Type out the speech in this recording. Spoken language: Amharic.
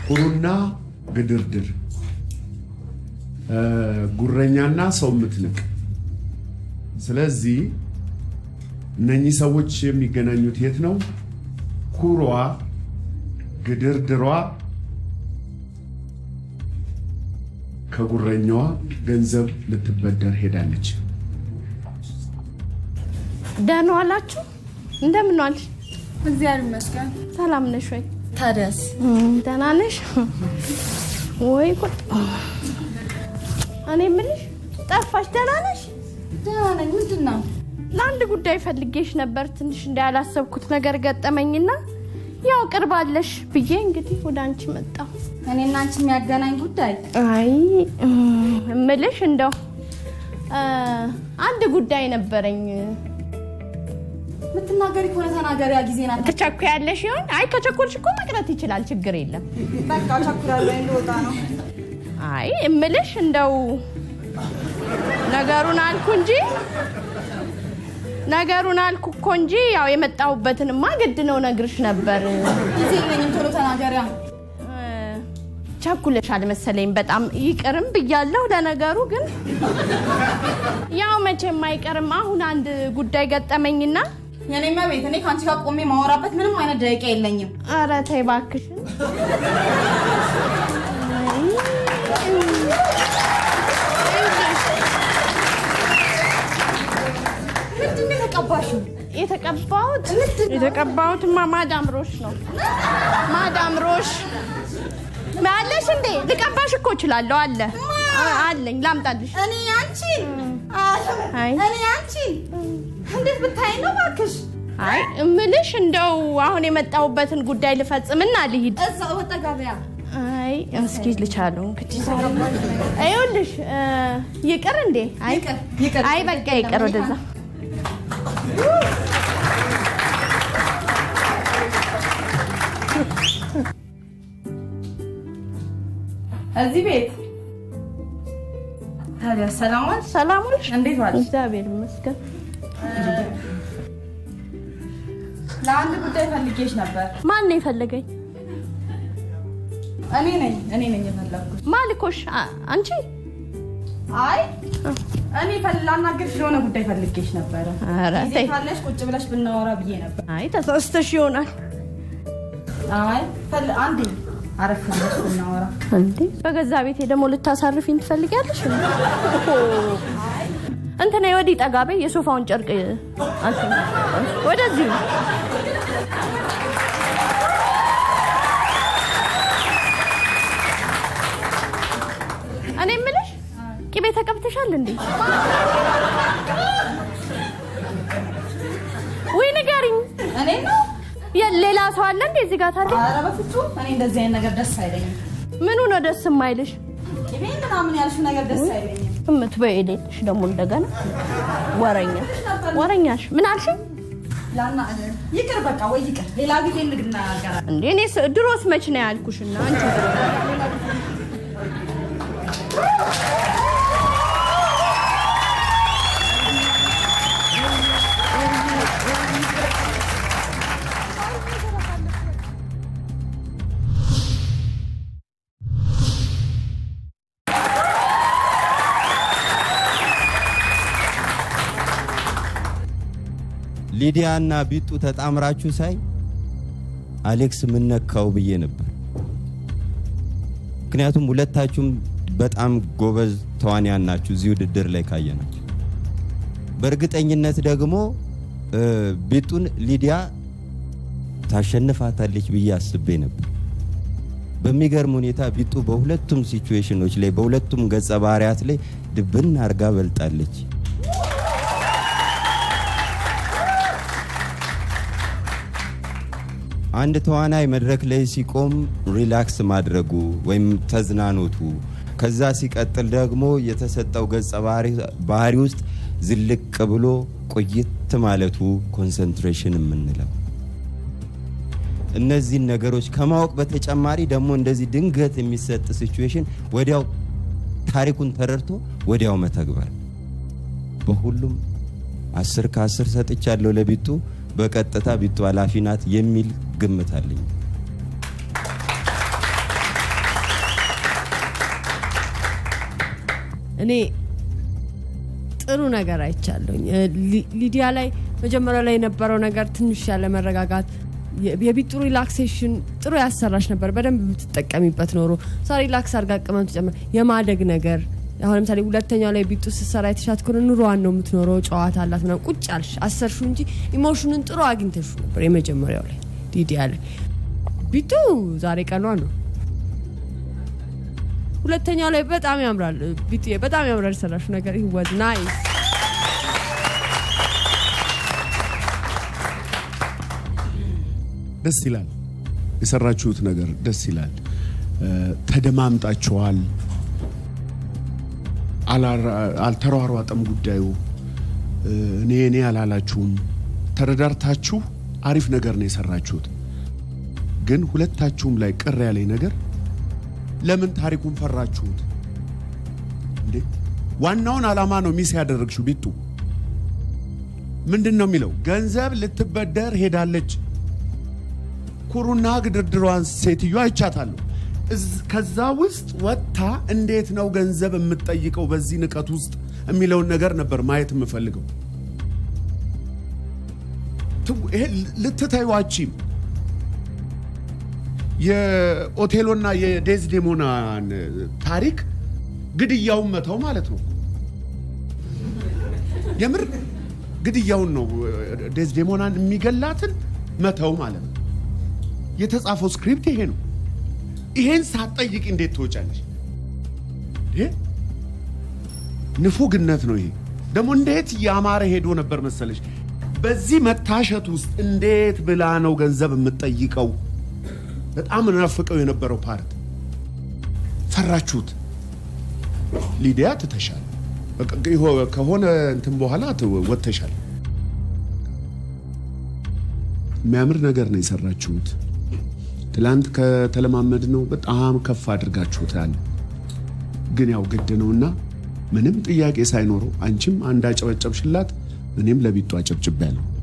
ኩሩና ግድርድር ጉረኛና ሰው ምትንቅ ስለዚህ እነኚህ ሰዎች የሚገናኙት የት ነው ኩሯ ግድርድሯ ከጉረኛዋ ገንዘብ ልትበደር ሄዳለች ደህና ዋላችሁ እንደምን ዋልሽ እግዚአብሔር ይመስገን ሰላም ነሽ ወይ ታዲያስ ደህና ነሽ ወይ ጉድ እኔ ምንሽ ጠፋሽ ደህና ነሽ ደህና ነኝ ምንድነው ለአንድ ጉዳይ ፈልጌሽ ነበር ትንሽ እንዳላሰብኩት ነገር ገጠመኝና ያው ቅርባለሽ ብዬ እንግዲህ ወደ አንቺ መጣሁ እኔና አንቺ የሚያገናኝ ጉዳይ አይ ምልሽ እንደው አንድ ጉዳይ ነበረኝ ምትናገሪ ከሆነ ተናገሪያ ጊዜና ተቸኩያለሽ ይሆን አይ ከቸኩልሽ እኮ መቅረት ይችላል ችግር የለም በቃ ቸኩላለሁ እንደወጣ ነው አይ ምልሽ እንደው ነገሩን አልኩ እንጂ ያው የመጣውበትንማ ግድ ነው ነግርሽ ነበር ጊዜ የለኝም ቶሎ ተናገሪያ ቸኩለሻል መሰለኝ በጣም ይቅርም ብያለሁ ለነገሩ ግን ያው መቼም አይቀርም አሁን አንድ ጉዳይ ገጠመኝና የኔማ ቤት እኔ ካንቺ ጋር ቆሜ ማወራበት ምንም አይነት ደቂቃ የለኝም ኧረ ተይ እባክሽ የተቀባሁት ማዳም ሮሽ ነው ማዳም ሮሽ ማለሽ እንዴ ልቀባሽ እኮ እችላለሁ አለኝ ላምጣልሽ እኔ አንቺ እንዴት ብታይ ነው እባክሽ አይ እምልሽ እንደው አሁን የመጣውበትን ጉዳይ ልፈጽምና ልሂድ እዛው ወጣጋቢያ አይ እስኪ ልቻለው እንግዲህ አይውልሽ ይቅር እንዴ አይ በቃ ይቅር ወደዛ እዚህ ቤት ታዲያ ሰላም ዋልሽ እንዴት ዋልሽ እግዚአብሔር ይመስገን ለአንድ ጉዳይ ፈልጌሽ ነበር ማን ነው የፈለገኝ እኔ ነኝ የፈለኩሽ ማልኮሽ አንቺ አይ እኔ ላናግርሽ ለሆነ ጉዳይ ፈልጌሽ ነበር ኧረ ተይ ካለሽ ቁጭ ብለሽ ብናወራ ብዬ ነበር አይ ተሳስተሽ ይሆናል አይ አንዴ አረፍ ብለሽ ብናወራ እንዴ በገዛ ቤቴ ደግሞ ልታሳርፊኝ ትፈልጊያለሽ እንት ነይ ወዲህ ጠጋቤ የሶፋውን ጨርቅ አንቺ ወደዚህ እኔ ምልሽ ቅቤ ተቀብተሻል እንዴ ወይ ንገሪኝ እኔ ነው የሌላ ሰው አለ እንዴ እዚህ ጋር ታዲያ ኧረ በፍጹም እኔ እንደዚህ አይነት ነገር ደስ አይለኝም ምኑ ነው ደስ የማይልሽ ቅቤ ምናምን ያልሽው ነገር ደስ አይለኝም እምትበይልሽ ደግሞ እንደገና ወረኛሽ ምን አልሽኝ ይቅር በቃ ወይ ይቅር ሌላ ጊዜ እንግናገራለን እንዴ እኔ ድሮስ መች ነው ያልኩሽና አንቺ ሊዲያና ቢጡ ተጣምራችሁ ሳይ አሌክስ ምን ነካው ብዬ ነበር ምክንያቱም ሁለታችሁም በጣም ጎበዝ ተዋንያን ናችሁ እዚህ ውድድር ላይ ካየናችሁ በእርግጠኝነት ደግሞ ቢጡን ሊዲያ ታሸንፋታለች ብዬ አስቤ ነበር በሚገርም ሁኔታ ቢጡ በሁለቱም ሲቹዌሽኖች ላይ በሁለቱም ገጸ ባህሪያት ላይ ድብን አርጋ በልጣለች አንድ ተዋናይ መድረክ ላይ ሲቆም ሪላክስ ማድረጉ ወይም ተዝናኖቱ ከዛ ሲቀጥል ደግሞ የተሰጠው ገጸ ባህሪ ውስጥ ዝልቅ ብሎ ቆይት ማለቱ ኮንሰንትሬሽን የምንለው እነዚህ ነገሮች ከማወቅ በተጨማሪ ደግሞ እንደዚህ ድንገት የሚሰጥ ሲቹዌሽን ወዲያው ታሪኩን ተረድቶ ወዲያው መተግበር በሁሉም 10 ከ10 ሰጥቻለሁ ለቢጡ በቀጥታ ቢጡ አላፊናት የሚል ግምት አለኝ እኔ ጥሩ ነገር አይቻለሁ ሊዲያ ላይ መጀመሪያ ላይ የነበረው ነገር ትንሽ ያለ መረጋጋት የቢቱ ሪላክሴሽን ጥሩ ያሰራሽ ነበር በደንብ የምትጠቀሚበት ኖሮ ሳ ሪላክስ አርጋ ቀመም ተጨመረ የማደግ ነገር አሁን ለምሳሌ ሁለተኛው ላይ ቢቱ ሲሰራ የተሻት ኮን ኑሮዋን ነው የምትኖረው ጨዋታ አላት ምናምን ቁጭ አልሽ አሰርሹ እንጂ ኢሞሽኑን ጥሩ አግኝተሽ ነበር የመጀመሪያው ላይ ሊዲያ ላይ ቢቱ ዛሬ ቀኗ ነው ሁለተኛው ላይ በጣም ያምራል ቢቱ በጣም ያምራል ሰራሹ ነገር he was nice ደስ ይላል የሰራችሁት ነገር ደስ ይላል ተደማምጣችኋል አልተሯሯጠም ጉዳዩ እኔ አላላችሁም ተረዳርታችሁ አሪፍ ነገር ነው የሰራችሁት ግን ሁለታችሁም ላይ ቅር ያለኝ ነገር ለምን ታሪኩን ፈራችሁት እንዴ ዋናውን አላማ ነው ሚስ ያደረግሽው ቢቱ ምንድነው የሚለው ገንዘብ ልትበደር ሄዳለች ኩሩና ግድርድሯን ሴትዮ አይቻታለሁ ከዛ ውስጥ ወጣ እንዴት ነው ገንዘብ የምትጠይቀው በዚህ ንቀት ውስጥ የሚለው ነገር ነበር ማየት የምፈልገው ይሄ ልትታዩዋቺም የኦቴሎና የዴዝዴሞናን ታሪክ ግድያውን መተው ማለት ነው የምር ግድያውን ነው ዴዝዴሞናን የሚገላትን መተው ማለት ነው የተጻፈው ስክሪፕት ይሄ ነው ይሄን ሳትጠይቂ እንዴት ትወጫለሽ ንፉግነት ነው ይሄ ደሞ እንዴት ያማረ ሄዶ ነበር መሰለሽ በዚህ መታሸት ውስጥ እንዴት ብላ ነው ገንዘብ የምትጠይቀው በጣም ናፍቀው የነበረው ፓርት ፈራችሁት ሊዲያ ትተሻል ከሆነ እንትን በኋላ ወጥተሻል የሚያምር ነገር ነው የሰራችሁት ትላንት ከተለማመድ ነው በጣም ከፍ አድርጋችሁታል ግን ያው ግድ ነውና ምንም ጥያቄ ሳይኖረው አንቺም አንድ አጨበጨብሽላት እኔም ለቢቱ አጨብጭቤያለሁ